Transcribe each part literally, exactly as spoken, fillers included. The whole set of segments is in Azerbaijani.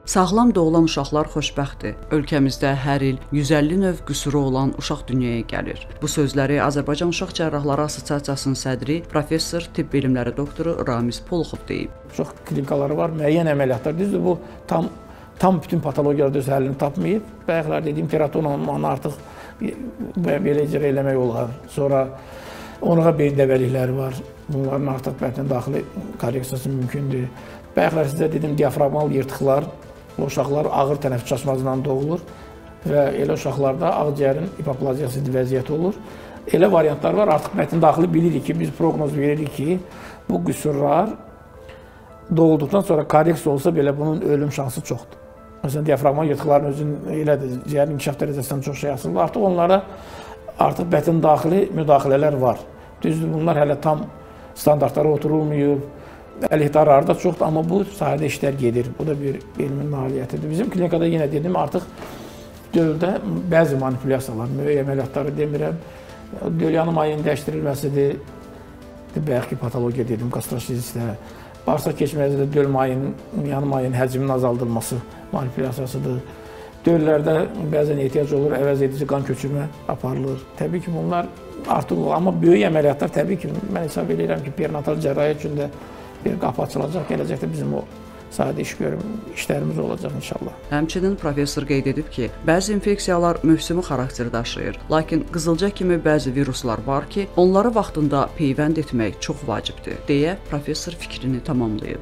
Sağlam doğulan uşaqlar xoşbəxtdir. Ölkəmizdə hər il yüz əlli növ qüsuru olan uşaq dünyaya gəlir. Bu sözləri Azərbaycan Uşaq Cərrahları Assosiasiyasının sədri, professor, tibb elmləri doktoru Ramiz Poluxov deyib. Uşaq klinikaları var, müəyyən əməliyyatlar. Düzdür, bu tam tam bütün patologiyalar öz həllini tapmayıb. Bayaqlar dediyim teraton olmanı artıq belə icra eləmək olar. Sonra onluğa beyin dəvəlikləri var. Bunların artıq bətnin daxili korreksiyası mümkündür. Bayaqlar sizə dedim, diafragmal yırtıqlar, o uşaqlar ağır tənəffüs çaşmasından doğulur və elə uşaqlarda ağciyərin hipoplaziyası vəziyyəti olur. Elə variantlar var, artıq bətnin daxili bilirik ki, biz proqnoz veririk ki, bu qüsurlar doğulduqdan sonra korreksiya olsa belə bunun ölüm şansı çoxdur. Məsələn, diafragmal yırtıqların özünün elədir, ciyərin inkişaf dərəcəsindən çox şey asılır. Artıq onlara artıq bətin daxili müdaxilələr var. Düzdür, bunlar hələ tam standartlara oturulmayıb. Əleyhtarları da çoxdur, amma bu sahədə işlər gedir. Bu da bir elmin nailiyyətidir. Bizim klinikada yenə dedim, artıq döldə bəzi manipulyasiyalar, müəyyən əməliyyatları demirəm, döl yanım ayının dəyişdirilməsidir, bayaq ki, patologiya dedim, qastrosizistə, bağırsaq keçməyəcədə döl mayının, yanım ayının həcminin azaldılması manipulyasiyasıdır. Döllərdə bəzən ehtiyac olur, əvəz edici qan köçürmə aparılır. Təbii ki, bunlar artıq, amma böyük əməliyyatlar təbii ki, mən hesab edirəm ki, perinatal cərrahiyyə üçün də bir qapı açılacaq, gələcəkdə bizim o sahədə iş görüm, işlərimiz olacaq inşallah. Həmçinin professor qeyd edib ki, bəzi infeksiyalar mövsümü xarakteri daşıyır, lakin qızılca kimi bəzi viruslar var ki, onları vaxtında peyvənd etmək çox vacibdir, deyə professor fikrini tamamlayıb.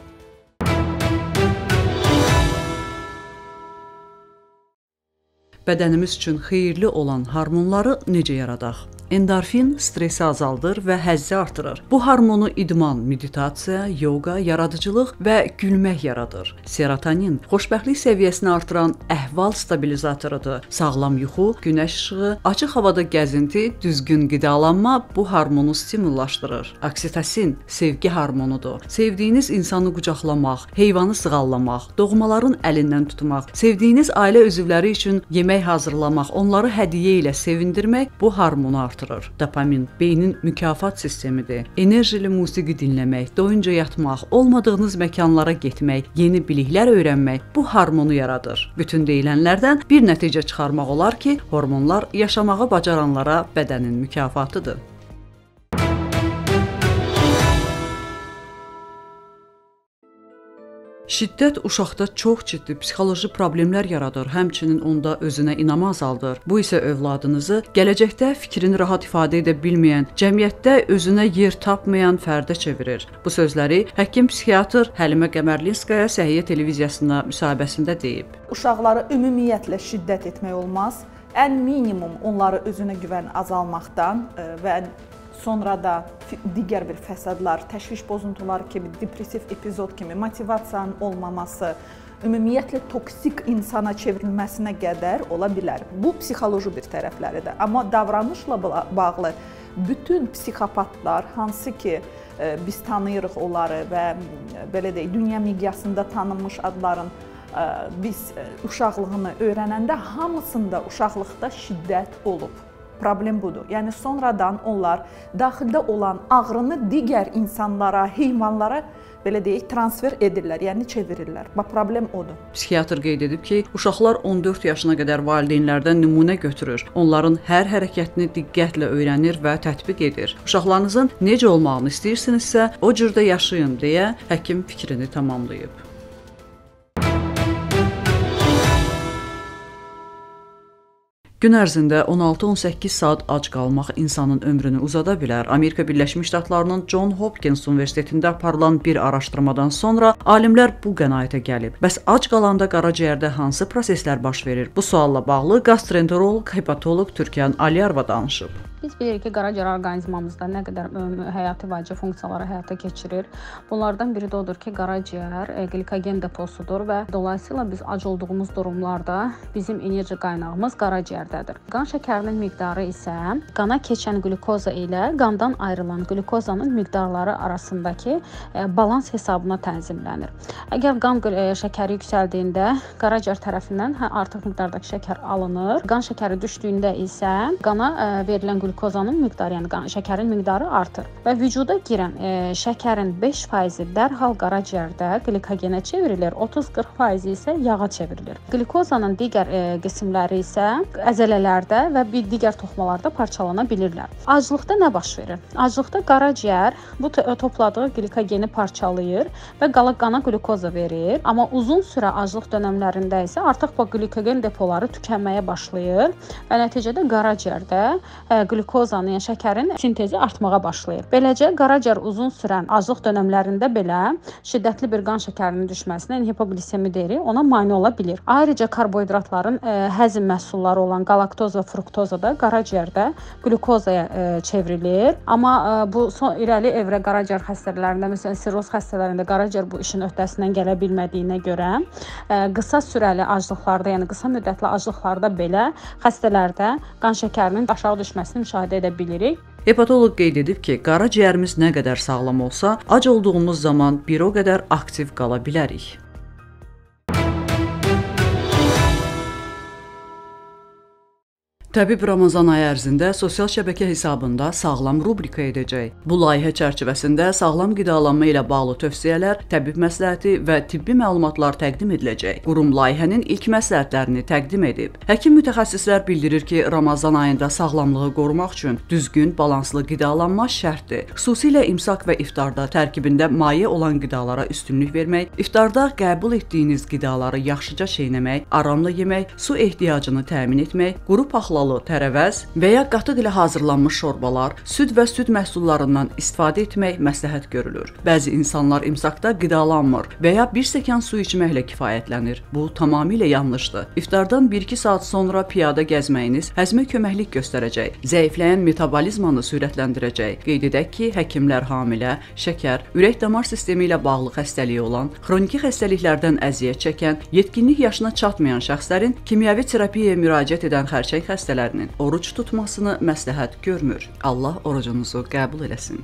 Bədənimiz üçün xeyirli olan hormonları necə yaradaq? Endorfin stresi azaldır və həzzi artırır. Bu hormonu idman, meditasiya, yoga, yaradıcılıq və gülmək yaradır. Serotonin xoşbəxtlik səviyyəsini artıran əhval stabilizatorudur. Sağlam yuxu, günəş işığı, açıq havada gəzinti, düzgün qidalanma bu hormonu stimullaşdırır. Oksitosin sevgi hormonudur. Sevdiyiniz insanı qucaqlamaq, heyvanı sığallamaq, doğmaların əlindən tutmaq, sevdiyiniz ailə üzvləri üçün yemək hazırlamaq, onları hədiyyə ilə sevindirmək bu hormonu artırır. Dopamin beynin mükafat sistemidir. Enerjili musiqi dinləmək, doyunca yatmaq, olmadığınız məkanlara getmək, yeni biliklər öyrənmək bu hormonu yaradır. Bütün deyilənlərdən bir nəticə çıxarmaq olar ki, hormonlar yaşamağı bacaranlara bədənin mükafatıdır. Şiddət uşaqda çox ciddi psixoloji problemlər yaradır, həmçinin onda özünə inamı azaldır. Bu isə övladınızı gələcəkdə fikrini rahat ifadə edə bilməyən, cəmiyyətdə özünə yer tapmayan fərdə çevirir. Bu sözləri həkim psixiatr Həlimə Qəmərlinskaya Səhiyyə televiziyasına müsahibəsində deyib. Uşaqları ümumiyyətlə şiddət etmək olmaz. Ən minimum onları özünə güvən azalmaqdan və sonra da digər bir fəsadlar, təşviş pozuntuları kimi, depressiv epizod kimi, motivasiyanın olmaması, ümumiyyətlə toksik insana çevrilməsinə qədər ola bilər. Bu psixoloji bir tərəfləridir. Amma davranışla bağlı bütün psixopatlar, hansı ki biz tanıyırıq onları və belə deyək, dünya miqyasında tanınmış adların biz uşaqlığını öyrənəndə hamısında uşaqlıqda şiddət olub. Problem budur. Yəni sonradan onlar daxildə olan ağrını digər insanlara, heyvanlara belə deyək, transfer edirlər, yəni çevirirlər. Bax, problem odur. Psixiatr qeyd edib ki, uşaqlar on dörd yaşına qədər valideynlərdən nümunə götürür. Onların hər hərəkətini diqqətlə öyrənir və tətbiq edir. Uşaqlarınızın necə olmağını istəyirsinizsə, o cürdə yaşayın deyə həkim fikrini tamamlayıb. Gün ərzində on altı on səkkiz saat ac qalmaq insanın ömrünü uzada bilər. Amerika Birləşmiş Ştatlarının John Hopkins Universitetində aparılan bir araşdırmadan sonra alimlər bu qənaətə gəlib. Bəs ac qalanda qaraciyərdə hansı proseslər baş verir? Bu sualla bağlı gastroenteroloq, hepatoloq Türkan Aliyarova danışıb. Biz bilirik ki, qaraciyər orqanizmamızda nə qədər həyati vacib funksiyaları həyata keçirir. Bunlardan biri də odur ki, qaraciyər glikogen deposudur və dolayısıyla biz ac olduğumuz durumlarda bizim enerji qaynağımız qaraciyərdədir. Qan şəkərinin miqdarı isə qana keçən glukoza ilə qandan ayrılan glukozanın miqdarları arasındakı balans hesabına tənzimlənir. Əgər qan şəkəri yüksəldiyində qaraciyər tərəfindən artıq miqdardakı şəkər alınır. Qan şəkəri düşdüyündə isə qana verilən glukoza qlikozanın miqdarı, yəni qan şəkərin miqdarı artır və vücuda girən e, şəkərin beş faizi dərhal qaraciyərdə glikogenə çevrilir, otuz qırx faizi isə yağa çevrilir. Qlikozanın digər e, qismləri isə əzələlərdə və bir digər toxumalarda parçalana bilirlər. Aclıqda nə baş verir? Aclıqda qaraciyər bu topladığı glikogeni parçalayır və qala qana qlikoza verir. Amma uzun sürə aclıq dönəmlərində isə artıq bu glikogen depoları tükənməyə başlayır və nəticədə qaraciyərdə e, qlikozanın, yəni şəkərin sintezi artmağa başlayır. Beləcə qaraciyər uzun sürən aclıq dönəmlərində belə şiddətli bir qan şəkərinin düşməsinə, yəni hipoglisemi deyirik, ona mane ola bilir. Ayrıca karbohidratların e, həzm məhsulları olan galaktoz və fruktoza da qaraciyərdə qlikozaya e, çevrilir. Amma e, bu son irəli evrə qaraciyər xəstələrində, məsələn sirroz xəstələrində qaraciyər bu işin öhdəsindən gələ bilmədiyinə görə e, qısa sürəli aclıqlarda, yəni qısa müddətli aclıqlarda belə xəstələrdə qan şəkərinin aşağı düşməsini müşahidə edə bilirik. Hepatoloq qeyd edib ki, qaraciyərimiz nə qədər sağlam olsa, ac olduğumuz zaman bir o qədər aktiv qala bilərik. Təbib Ramazan ayı ərzində sosial şəbəkə hesabında sağlam rubrika edəcək. Bu layihə çərçivəsində sağlam qidalanma ilə bağlı tövsiyələr, təbib məsləhəti və tibbi məlumatlar təqdim ediləcək. Qurum layihənin ilk məsləhətlərini təqdim edib. Həkim mütəxəssislər bildirir ki, Ramazan ayında sağlamlığı qorumaq üçün düzgün, balanslı qidalanma şərtdir. Xüsusilə imsak və iftarda tərkibində maye olan qidalara üstünlük vermək, iftarda qəbul etdiyiniz qidaları yaxşıca çeynəmək, aramla yemək, su ehtiyacını təmin etmək, quru paxla tərəvəz və ya qatıq ilə hazırlanmış şorbalar, süd və süd məhsullarından istifadə etmək məsləhət görülür. Bəzi insanlar imsakda qidalanmır və ya bir stəkan su içməklə kifayətlənir. Bu tamamilə yanlışdır. İftardan bir iki saat sonra piyada gəzməyiniz həzmə köməklik göstərəcək, zəifləyən metabolizmanı sürətləndirəcək. Qeyd edək ki, həkimlər hamilə, şəkər, ürək-damar sistemi ilə bağlı xəstəliyi olan, xroniki xəstəliklərdən əziyyət çəkən, yetkinlik yaşına çatmayan şəxslərin kimyəvi terapiyaya müraciət edən xərçəng xəstəlikləri oruç tutmasını məsləhət görmür. Allah orucunuzu qəbul eləsin.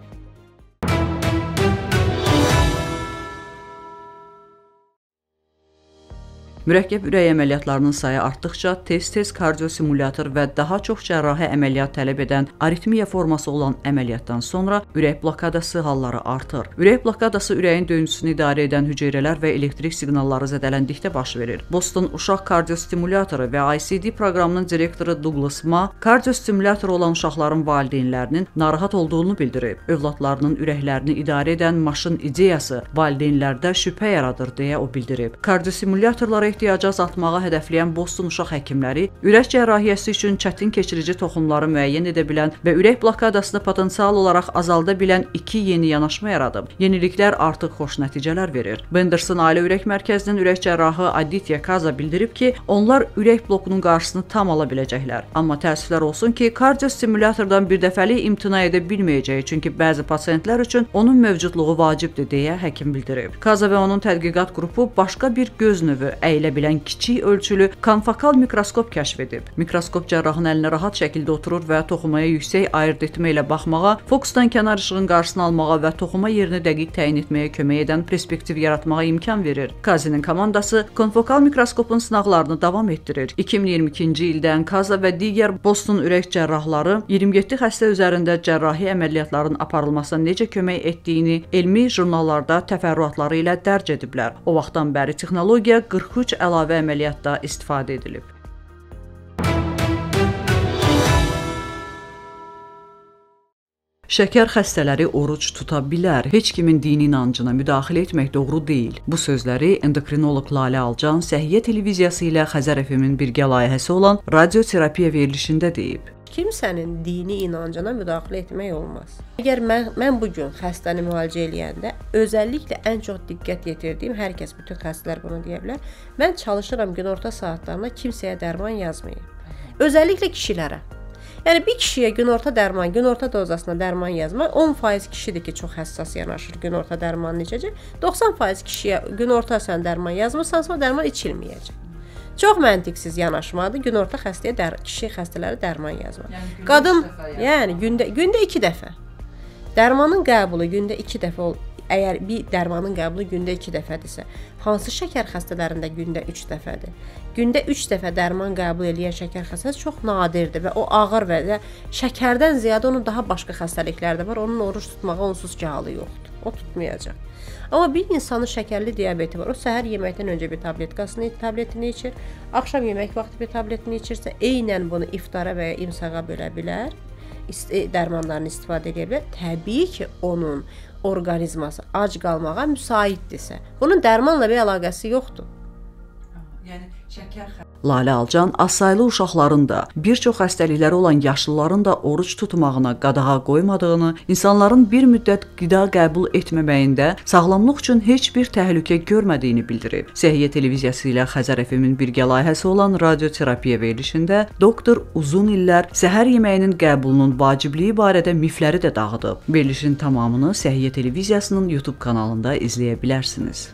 Mürəkkəb ürək əməliyyatlarının sayı artdıqca tez-tez kardiosimulyator və daha çox cərrahi əməliyyat tələb edən aritmiya forması olan əməliyyatdan sonra ürək blokadası halları artır. Ürək blokadası ürəyin döyüntüsünü idarə edən hüceyrələr və elektrik siqnalları zədələndikdə baş verir. Boston Uşaq Kardiostimulatoru və I C D proqramının direktoru Douglas Ma kardiostimulator olan uşaqların valideynlərinin narahat olduğunu bildirib. Övladlarının ürəklərini idarə edən maşın ideyası valideynlərdə şübhə yaradır deyə o bildirib. Kardiostimulatorlara ehtiyaca azaltmağa hədəfləyən Boston uşaq həkimləri ürək cərrahiyyəsi üçün çətin keçirici toxumları müəyyən edə bilən və ürək blokadasını potensial olaraq azalda bilən iki yeni yanaşma yaradıb. Yeniliklər artıq xoş nəticələr verir. Benderson Ailə Ürək Mərkəzinin ürək cərrahı Aditya Kaza bildirib ki, onlar ürək blokunun qarşısını tam ala biləcəklər. Amma təəssüflər olsun ki, kardiostimulatordan birdəfəlik imtina edə bilməyəcəyi, çünki bəzi pasiyentlər üçün onun mövcudluğu vacibdir deyə həkim bildirib. Kaza və onun tədqiqat qrupu başqa bir göz növü əylə bilən kiçik ölçülü konfokal mikroskop kəşf edib. Mikroskop cərrahın əlinə rahat şəkildə oturur və toxumaya yüksək ayırd etmə ilə baxmağa, fokusdan kənar işığın qarşısını almağa və toxuma yerini dəqiq təyin etməyə kömək edən perspektiv yaratmağa imkan verir. Kazinin komandası konfokal mikroskopun sınaqlarını davam etdirir. iki min iyirmi ikinci ildən Kaza və digər Boston ürək cərrahları iyirmi yeddi xəstə üzərində cərrahi əməliyyatların aparılmasına necə kömək etdiyini elmi jurnallarda təfərrüatları ilə dərc ediblər. O vaxtdan bəri texnologiya qırx üç əlavə əməliyyatda istifadə edilib. Şəkər xəstələri oruc tuta bilər. Heç kimin dini inancına müdaxilə etmək doğru deyil. Bu sözləri endokrinoloq Lalə Alcan Səhiyyə televiziyası ilə Xəzər F M-in birgə layihəsi olan radioterapiya verilişində deyib. Kimsənin dini inancına müdaxilə etmək olmaz. Əgər mən, mən bugün xəstəni müalicə eləyəndə özəlliklə ən çox diqqət yetirdiyim, hər kəs, bütün xəstələr bunu deyə bilər, mən çalışıram günorta saatlarında kimsəyə dərman yazmayım. Özəlliklə kişilərə. Yəni bir kişiyə günorta dərman, günorta dozasına dərman yazmaq on faiz kişidir ki, çox həssas yanaşır günorta dərmanını içəcək. doxsan faiz kişiyə günorta sən dərman yazmırsansa, o dərman içilməyəcək. Çox məntiqsiz yanaşmadır günorta xəstəyə dər kişi xəstələrə dərman yazmaq. Yəni, Qadın, yəni. yəni gündə gündə iki dəfə. Dərmanın qəbulu gündə iki dəfə ol əgər bir dərmanın qəbulu gündə iki dəfədirsə, hansı şəkər xəstələrində gündə üç dəfədir? Gündə üç dəfə dərman qəbul edən şəkər xəstəsi çox nadirdir və o ağır və ya şəkərdən ziyadə onun daha başqa xəstəlikləri də var. Onun oruç tutmağa onsuz ki halı yoxdur. O tutmayacaq. Amma bir insanın şəkərli diabeti var. O səhər yeməkdən öncə bir tabletkasını, tabletini içir. Axşam yemək vaxtı bir tabletini içirsə, eynən bunu iftara və ya imsağa bölə bilər. Dərmanlarını istifadə edə bilər. Təbii ki, onun orqanizması ac qalmağa müsaitdirsə, bunun dərmanla bir əlaqəsi yoxdur. Yəni şəkər Lalə Alcan azsaylı uşaqların da, bir çox xəstəlikləri olan yaşlıların da oruç tutmağına qadağa qoymadığını, insanların bir müddət qida qəbul etməməyində sağlamlıq üçün heç bir təhlükə görmədiyini bildirib. Səhiyyə televiziyası ilə Xəzər F M-in birgə layihəsi olan radioterapiya verilişində doktor uzun illər səhər yeməyinin qəbulunun vacibliyi barədə mifləri də dağıdıb. Verilişin tamamını Səhiyyə televiziyasının YouTube kanalında izləyə bilərsiniz.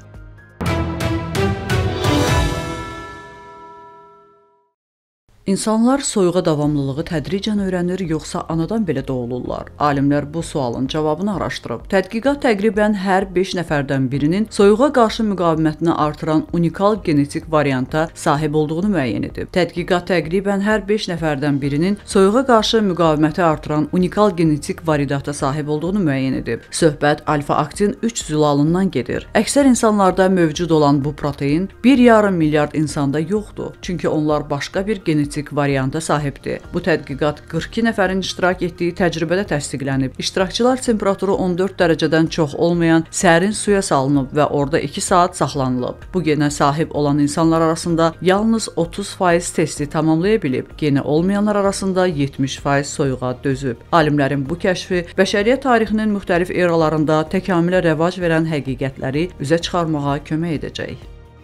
İnsanlar soyuğa davamlılığı tədricən öyrənir, yoxsa anadan belə doğulurlar? Alimlər bu sualın cavabını araşdırıb. Tədqiqat təqribən hər beş nəfərdən birinin soyuğa qarşı müqavimətini artıran unikal genetik varianta sahib olduğunu müəyyən edib. Tədqiqat təqribən hər beş nəfərdən birinin soyuğa qarşı müqaviməti artıran unikal genetik varianta sahib olduğunu müəyyən edib. Söhbət alfa-aktin üç zülalından gedir. Əksər insanlarda mövcud olan bu protein bir yarım milyard insanda yoxdur. Çünki onlar başqa bir genetik varianta sahibdir. Bu tədqiqat qırx iki nəfərin iştirak etdiyi təcrübədə təsdiqlənib. İştirakçılar temperaturu on dörd dərəcədən çox olmayan sərin suya salınıb və orada iki saat saxlanılıb. Bu genə sahib olan insanlar arasında yalnız otuz faiz testi tamamlaya bilib. Geni olmayanlar arasında yetmiş faiz soyuğa dözüb. Alimlərin bu kəşfi bəşəriyyət tarixinin müxtəlif eralarında təkamülə rəvac verən həqiqətləri üzə çıxarmağa kömək edəcək.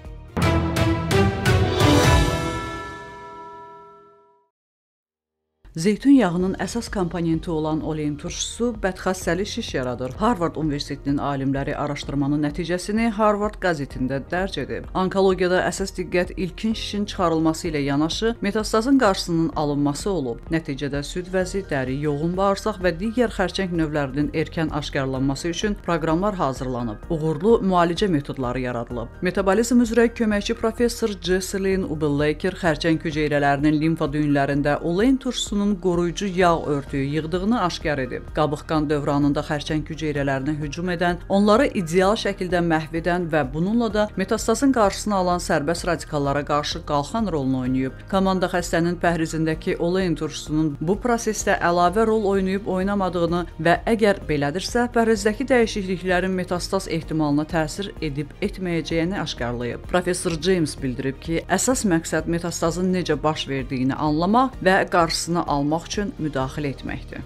Zeytun yağının əsas komponenti olan olein turşusu bədxassəli şiş yaradır. Harvard Universitetinin alimləri araşdırmanın nəticəsini Harvard qəzetində dərc edib. Onkologiyada əsas diqqət ilkin şişin çıxarılması ilə yanaşı metastazın qarşısının alınması olub. Nəticədə süd vəzi, dəri, yoğun bağırsaq və digər xərçəng növlərinin erkən aşkarlanması üçün proqramlar hazırlanıb. Uğurlu müalicə metodları yaradılıb. Metabolizm üzrə köməkçi professor Jesselyn Ubel-Laker xərçəng hüceyrələrinin limfa düyünlərində olein turşusunun qoruyucu yağ örtüyü yığdığını aşkar edib. Qabıq-qan dövranında xərçəng hüceyrələrinə hücum edən, onları ideal şəkildə məhv edən və bununla da metastazın qarşısını alan sərbəst radikallara qarşı qalxan rolunu oynayıb. Komanda xəstənin pəhrizindəki olein turşusunun bu prosesdə əlavə rol oynayıb oynamadığını və əgər belədirsə, pəhrizdəki dəyişikliklərin metastaz ehtimalına təsir edib etməyəcəyini aşkarlayıb. Professor James bildirib ki, əsas məqsəd metastazın necə baş verdiyini anlamaq və qarşısını almaq üçün müdaxilə etməkdir.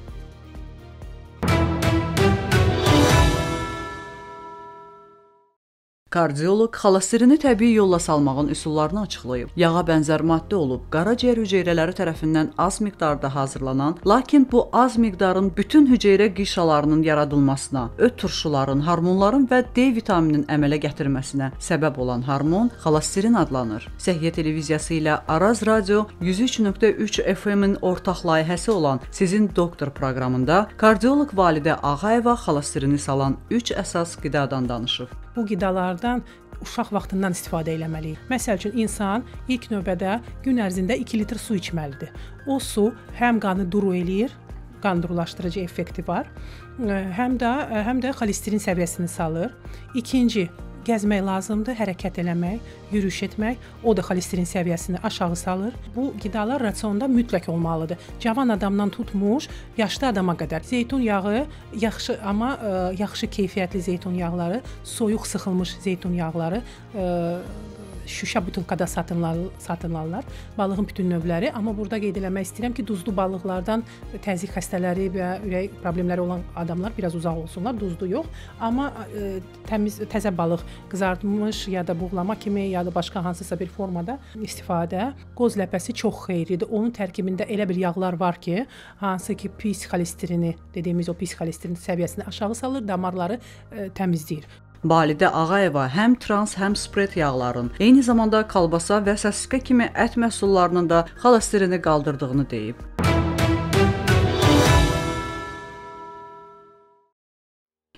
Kardioloq xolesterini təbii yolla salmağın üsullarını açıqlayıb. Yağa bənzər maddə olub, qaraciyər hüceyrələri tərəfindən az miqdarda hazırlanan, lakin bu az miqdarın bütün hüceyrə qişalarının yaradılmasına, öt turşuların, hormonların və D vitamininin əmələ gətirməsinə səbəb olan hormon xolesterin adlanır. Səhiyyə televiziyası ilə Araz Radio yüz üç nöqtə üç F M-in ortaq layihəsi olan Sizin Doktor proqramında kardioloq Validə Ağayeva xolesterini salan üç əsas qidadan danışıb. Bu qidalardan uşaq vaxtından istifadə etməliyik. Məsəl üçün insan ilk növbədə gün ərzində iki litr su içməlidir. O su həm qanı duru eləyir, qan durulaşdırıcı effekti var, həm də həm də xolesterin səviyyəsini salır. İkinci, gəzmək lazımdır, hərəkət eləmək, yürüyüş etmək, o da xolesterin səviyyəsini aşağı salır. Bu qidalar rasionda mütləq olmalıdır. Cavan adamdan tutmuş, yaşlı adama qədər. Zeytun yağı yaxşı, amma ə, yaxşı keyfiyyətli zeytun yağları, soyuq sıxılmış zeytun yağları ə, şüşə butulkada satılırlar, balığın bütün növləri. Amma burada qeyd eləmək istəyirəm ki, duzlu balıqlardan təzyiq xəstələri və ürək problemləri olan adamlar biraz uzaq olsunlar, duzlu yox. Amma ə, təmiz, təzə balıq qızartılmış ya da buğlama kimi ya da başqa hansısa bir formada istifadə. Qoz ləpəsi çox xeyirlidir. Onun tərkibində elə bir yağlar var ki, hansı ki pis xolesterini, dediyimiz o pis xolesterin səviyyəsini aşağı salır, damarları ə, təmizləyir. Validə Ağayeva həm trans, həm spread yağların, eyni zamanda kalbasa və sosisika kimi ət məhsullarının da xolesterini qaldırdığını deyib.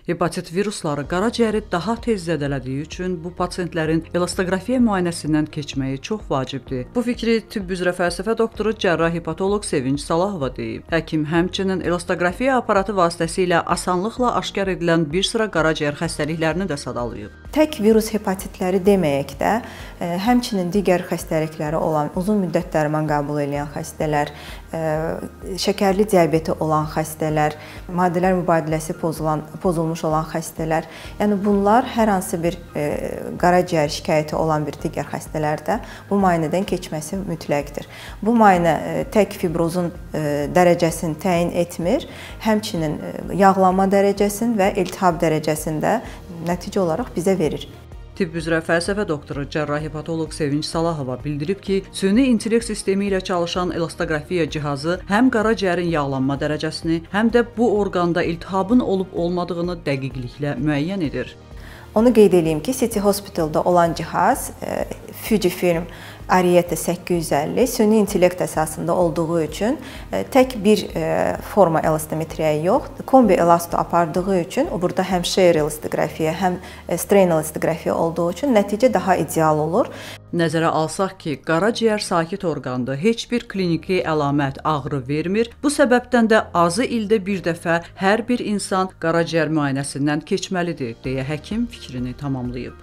Hepatit virusları qaraciyəri daha tez zədələdiyi üçün bu pasientlərin elostoqrafiya müayinəsindən keçməyi çox vacibdir. Bu fikri tibb üzrə fəlsəfə doktoru cərrah hepatoloq Sevinç Salahova deyib. Həkim həmçinin elostoqrafiya aparatı vasitəsilə asanlıqla aşkar edilən bir sıra qaraciyər xəstəliklərini də sadalayıb. Tək virus hepatitləri deməyək də, həmçinin digər xəstəlikləri olan, uzun müddət dərman qəbul edən xəstələr, şəkərli diabeti olan xəstələr, maddələr mübadiləsi pozulan, pozulmuş olan xəstələr, yəni bunlar hər hansı bir qaraciyər şikayəti olan bir digər xəstələrdə bu müayinədən keçməsi mütləqdir. Bu müayinə tək fibrozun dərəcəsini təyin etmir, həmçinin yağlanma dərəcəsini və iltihab dərəcəsini də nəticə olaraq bizə verir. Tibb üzrə fəlsəfə doktoru cərrah hepatoloq Sevinç Salahova bildirib ki, süni intellekt sistemi ilə çalışan elostoqrafiya cihazı həm qaraciyərin yağlanma dərəcəsini, həm də bu orqanda iltihabın olub-olmadığını dəqiqliklə müəyyən edir. Onu qeyd edeyim ki, City Hospital'da olan cihaz Fujifilm Ariete səkkiz yüz əlli süni intellekt əsasında olduğu üçün tək bir forma elastometriya yox, kombi elasto apardığı üçün burada həm share elostoqrafiya, həm strain elostoqrafiya olduğu üçün nəticə daha ideal olur. Nəzərə alsaq ki, qaraciyər sakit orqandır, heç bir kliniki əlamət ağrı vermir. Bu səbəbdən də azı ildə bir dəfə hər bir insan qaraciyər müayinəsindən keçməlidir, deyə həkim fikrini tamamlayıb.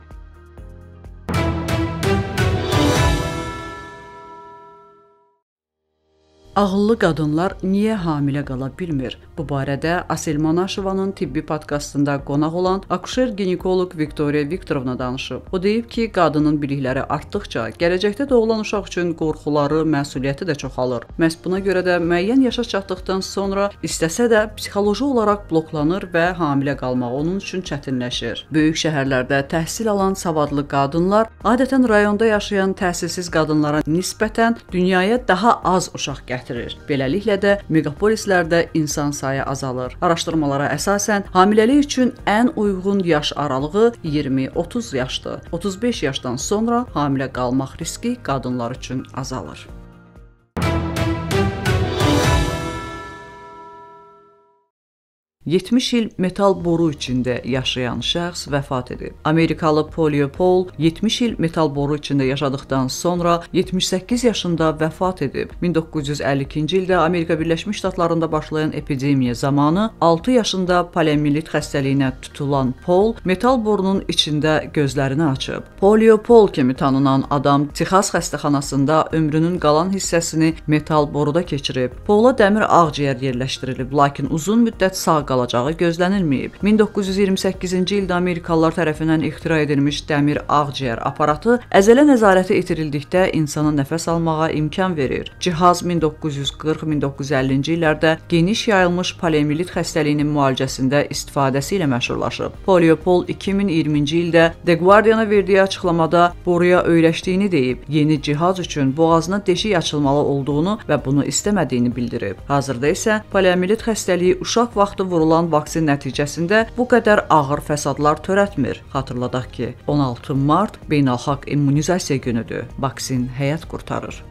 Ağıllı qadınlar niyə hamilə qala bilmir? Bu barədə Asel Manaşovanın tibbi podkastında qonaq olan akuşer-ginekoloq Viktoriya Viktorovna danışıb. O deyib ki, qadının bilikləri artdıqca gələcəkdə doğulan uşaq üçün qorxuları, məsuliyyəti də çoxalır. Məhz buna görə də müəyyən yaşa çatdıqdan sonra istəsə də psixoloji olaraq bloklanır və hamilə qalmaq onun üçün çətinləşir. Böyük şəhərlərdə təhsil alan savadlı qadınlar adətən rayonda yaşayan təhsilsiz qadınlara nisbətən dünyaya daha az uşaq gətirir. Beləliklə də megapolislərdə insan sayı azalır. Araşdırmalara əsasən hamiləlik üçün ən uyğun yaş aralığı iyirmi otuz yaşdır. otuz beş yaşdan sonra hamilə qalmaq riski qadınlar üçün azalır. yetmiş il metal boru içində yaşayan şəxs vəfat edib. Amerikalı Polly Paul yetmiş il metal boru içində yaşadıktan sonra yetmiş səkkiz yaşında vəfat edib. min doqquz yüz əlli ikinci ildə Amerika Birləşmiş Ştatlarında başlayan epidemiya zamanı altı yaşında poliomiyelit xəstəliyinə tutulan Paul metal borunun içində gözlərini açıb. Polly Paul kimi tanınan adam Texas xəstəxanasında ömrünün qalan hissəsini metal boruda keçirib. Paula dəmir ağciyər yerləşdirilib, lakin uzun müddət sağ qalacağı gözlənilməyib. min doqquz yüz iyirmi səkkizinci ildə Amerikalılar tərəfindən ixtira edilmiş dəmir ağciyər aparatı əzələ nəzarəti itirildikdə insana nəfəs almağa imkan verir. Cihaz min doqquz yüz qırx min doqquz yüz əllinci illərdə geniş yayılmış poliomiyelit xəstəliyinin müalicəsində istifadəsi ilə məşhurlaşıb. Polly Paul iki min iyirminci ildə The Guardian-a verdiyi açıqlamada boruya öyrəşdiyini deyib, yeni cihaz üçün boğazına deşik açılmalı olduğunu və bunu istəmədiyini bildirib. Hazırda isə poliomiyelit xəstəliyi uşaq vaxtı vurulan vaksin nəticəsində bu qədər ağır fəsadlar törətmir. Xatırladaq ki, on altı mart Beynəlxalq İmmunizasiya günüdür. Vaksin həyat qurtarır.